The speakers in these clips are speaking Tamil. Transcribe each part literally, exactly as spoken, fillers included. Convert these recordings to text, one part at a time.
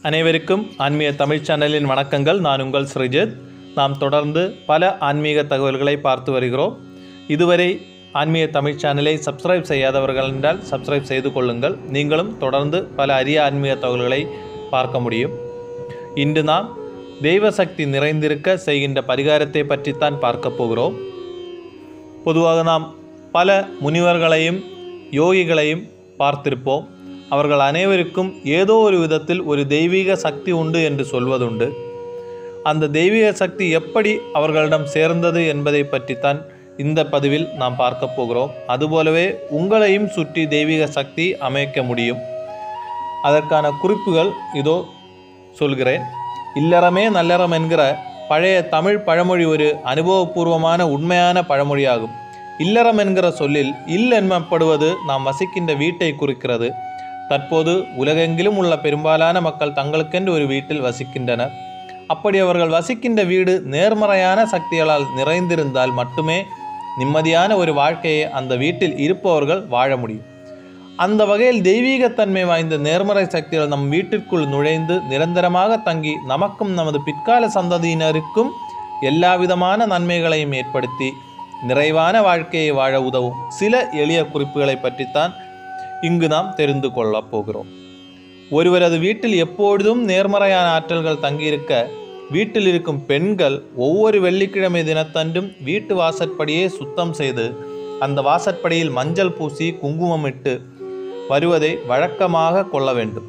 அனைவருக்கும் ஆன்மீக தமிழ் சேனலின் வணக்கங்கள். நான் உங்கள் ஸ்ரீஜித். நாம் தொடர்ந்து பல ஆன்மீக தகவல்களை பார்த்து வருகிறோம். இதுவரை ஆன்மீக தமிழ் சேனலை சப்ஸ்கிரைப் செய்யாதவர்கள் என்றால் சப்ஸ்கிரைப் செய்து கொள்ளுங்கள். நீங்களும் தொடர்ந்து பல அரிய ஆன்மீக தகவல்களை பார்க்க முடியும். இன்று நாம் தெய்வ சக்தி நிறைந்திருக்க செய்கின்ற பரிகாரத்தை பற்றித்தான் பார்க்க போகிறோம். பொதுவாக நாம் பல முனிவர்களையும் யோகிகளையும் பார்த்திருப்போம். அவர்கள் அனைவருக்கும் ஏதோ ஒரு விதத்தில் ஒரு தெய்வீக சக்தி உண்டு என்று சொல்வதுண்டு. அந்த தெய்வீக சக்தி எப்படி அவர்களிடம் சேர்ந்தது என்பதை பற்றித்தான் இந்த பதிவில் நாம் பார்க்க போகிறோம். அதுபோலவே உங்களையும் சுற்றி தெய்வீக சக்தி அமைக்க முடியும். அதற்கான குறிப்புகள் இதோ சொல்கிறேன். இல்லறமே நல்லறம் என்கிற பழைய தமிழ் பழமொழி ஒரு அனுபவபூர்வமான உண்மையான பழமொழியாகும். இல்லறம் என்கிற சொல்லில் இல் எனப்படுவது நாம் வசிக்கின்ற வீட்டை குறிக்கிறது. தற்போது உலகெங்கிலும் உள்ள பெரும்பாலான மக்கள் தங்களுக்கென்று ஒரு வீட்டில் வசிக்கின்றனர். அப்படி அவர்கள் வசிக்கின்ற வீடு நேர்மறையான சக்திகளால் நிறைந்திருந்தால் மட்டுமே நிம்மதியான ஒரு வாழ்க்கையை அந்த வீட்டில் இருப்பவர்கள் வாழ முடியும். அந்த வகையில் தெய்வீகத்தன்மை வாய்ந்த நேர்மறை சக்திகள் நம் வீட்டிற்குள் நுழைந்து நிரந்தரமாக தங்கி நமக்கும் நமது பிற்கால சந்ததியினருக்கும் எல்லா விதமான நன்மைகளையும் ஏற்படுத்தி நிறைவான வாழ்க்கையை வாழ உதவும் சில எளிய குறிப்புகளை பற்றித்தான் இங்கு நாம் தெரிந்து கொள்ளப் போகிறோம். ஒருவரது வீட்டில் எப்பொழுதும் நேர்மறையான ஆற்றல்கள் தங்கியிருக்க வீட்டில் இருக்கும் பெண்கள் ஒவ்வொரு வெள்ளிக்கிழமை தினத்தன்றும் வீட்டு வாசற்படியை சுத்தம் செய்து அந்த வாசற்படியில் மஞ்சள் பூசி குங்குமமிட்டு வருவதை வழக்கமாக கொள்ள வேண்டும்.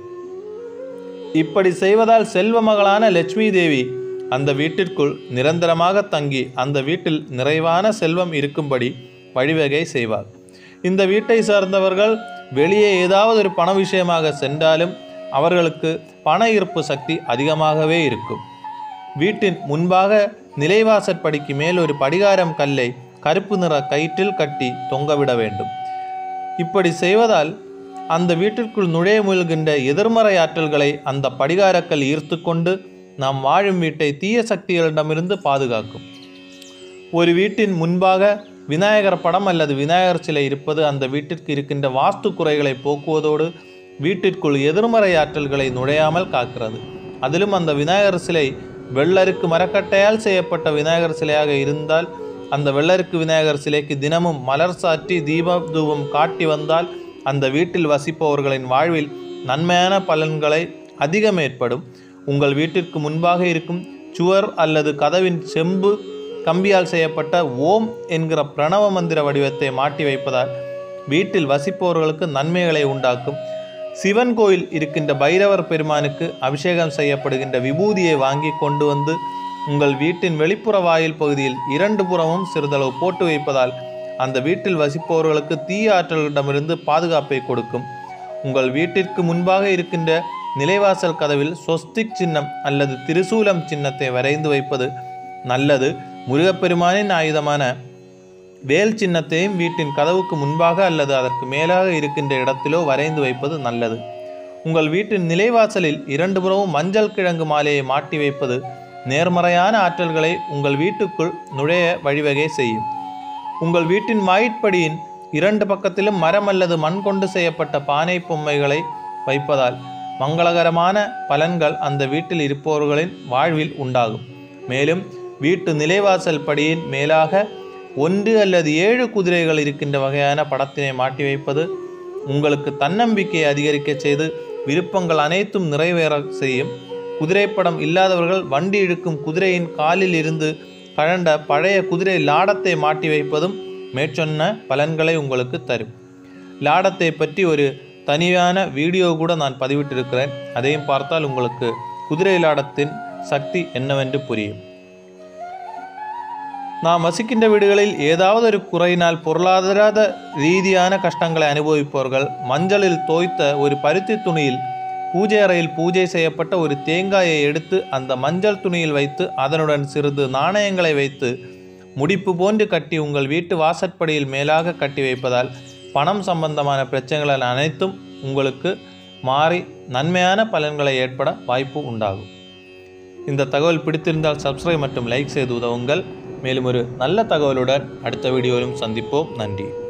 இப்படி செய்வதால் செல்வ மகளான லட்சுமி தேவி அந்த வீட்டிற்குள் நிரந்தரமாக தங்கி அந்த வீட்டில் நிறைவான செல்வம் இருக்கும்படி வழிவகை செய்வார். இந்த வீட்டை சார்ந்தவர்கள் வெளியே ஏதாவது ஒரு பண விஷயமாக சென்றாலும் அவர்களுக்கு பண ஈர்ப்பு சக்தி அதிகமாகவே இருக்கும். வீட்டின் முன்பாக நிலைவாசற்படிக்கு மேல் ஒரு படிகாரம் கல்லை கருப்பு நிற கயிற்றில் கட்டி தொங்கவிட வேண்டும். இப்படி செய்வதால் அந்த வீட்டிற்குள் நுழைய முயல்கின்ற எதிர்மறை ஆற்றல்களை அந்த படிகாரக்கல் ஈர்த்து கொண்டு நாம் வாழும் வீட்டை தீய சக்திகளிடமிருந்து பாதுகாக்கும். ஒரு வீட்டின் முன்பாக விநாயகர் படம் அல்லது விநாயகர் சிலை இருப்பது அந்த வீட்டிற்கு இருக்கின்ற வாஸ்து குறைகளை போக்குவதோடு வீட்டிற்குள் எதிர்மறை ஆற்றல்களை நுழையாமல் காக்கிறது. அதிலும் அந்த விநாயகர் சிலை வெள்ளருக்கு மரக்கட்டையால் செய்யப்பட்ட விநாயகர் சிலையாக இருந்தால் அந்த வெள்ளருக்கு விநாயகர் சிலைக்கு தினமும் மலர் சாற்றி தீப தூபம் காட்டி வந்தால் அந்த வீட்டில் வசிப்பவர்களின் வாழ்வில் நன்மையான பலன்களை அதிகம் ஏற்படும். உங்கள் வீட்டிற்கு முன்பாக இருக்கும் சுவர் அல்லது கதவின் செம்பு கம்பியால் செய்யப்பட்ட ஓம் என்கிற பிரணவ மந்திர வடிவத்தை மாட்டி வைப்பதால் வீட்டில் வசிப்பவர்களுக்கு நன்மைகளை உண்டாக்கும். சிவன் கோயில் இருக்கின்ற பைரவர் பெருமானுக்கு அபிஷேகம் செய்யப்படுகின்ற விபூதியை வாங்கி கொண்டு வந்து உங்கள் வீட்டின் வெளிப்புற வாயில் பகுதியில் இரண்டு புறமும் சிறிதளவு போட்டு வைப்பதால் அந்த வீட்டில் வசிப்பவர்களுக்கு தீய ஆற்றல்களிடமிருந்து பாதுகாப்பை கொடுக்கும். உங்கள் வீட்டிற்கு முன்பாக இருக்கின்ற நிலைவாசல் கதவில் சொஸ்திக் சின்னம் அல்லது திரிசூலம் சின்னத்தை வரைந்து வைப்பது நல்லது. முருகப்பெருமானின் ஆயுதமான வேல் சின்னத்தையும் வீட்டின் கதவுக்கு முன்பாக அல்லது அதற்கு மேலாக இருக்கின்ற இடத்திலோ வரைந்து வைப்பது நல்லது. உங்கள் வீட்டின் நிலைவாசலில் இரண்டு புறமும் மஞ்சள் கிழங்கு மாலையை மாட்டி வைப்பது நேர்மறையான ஆற்றல்களை உங்கள் வீட்டுக்குள் நுழைய வழிவகை செய்யும். உங்கள் வீட்டின் வாயிற்படியின் இரண்டு பக்கத்திலும் மரம் அல்லது மண் கொண்டு செய்யப்பட்ட பானை பொம்மைகளை வைப்பதால் மங்களகரமான பலன்கள் அந்த வீட்டில் இருப்பவர்களின் வாழ்வில் உண்டாகும். மேலும் வீட்டு நிலைவாசல் படியின் மேலாக ஒன்று அல்லது ஏழு குதிரைகள் இருக்கின்ற வகையான படத்தினை மாட்டி வைப்பது உங்களுக்கு தன்னம்பிக்கையை அதிகரிக்க செய்து விருப்பங்கள் அனைத்தும் நிறைவேற செய்யும். குதிரைப்படம் இல்லாதவர்கள் வண்டி இழுக்கும் குதிரையின் காலில் இருந்து கழண்ட பழைய குதிரை லாடத்தை மாட்டி வைப்பதும் மேற்சொன்ன பலன்களை உங்களுக்கு தரும். லாடத்தை பற்றி ஒரு தனியான வீடியோ கூட நான் பதிவிட்டிருக்கிறேன். அதையும் பார்த்தால் உங்களுக்கு குதிரை லாடத்தின் சக்தி என்னவென்று புரியும். நாம் வசிக்கின்ற வீடுகளில் ஏதாவது ஒரு குறையினால் பொருளாதார ரீதியான கஷ்டங்களை அனுபவிப்பவர்கள் மஞ்சளில் தோய்த்த ஒரு பருத்தி துணியில் பூஜை அறையில் பூஜை செய்யப்பட்ட ஒரு தேங்காயை எடுத்து அந்த மஞ்சள் துணியில் வைத்து அதனுடன் சிறிது நாணயங்களை வைத்து முடிப்பு போன்று கட்டி உங்கள் வீட்டு வாசற்படியில் மேலாக கட்டி வைப்பதால் பணம் சம்பந்தமான பிரச்சனைகள் அனைத்தும் உங்களுக்கு மாறி நன்மையான பலன்களை ஏற்பட வாய்ப்பு உண்டாகும். இந்த தகவல் பிடித்திருந்தால் சப்ஸ்கிரைப் மற்றும் லைக் செய்து உதவுங்கள். மேலும் ஒரு நல்ல தகவலுடன் அடுத்த வீடியோவிலும் சந்திப்போம். நன்றி.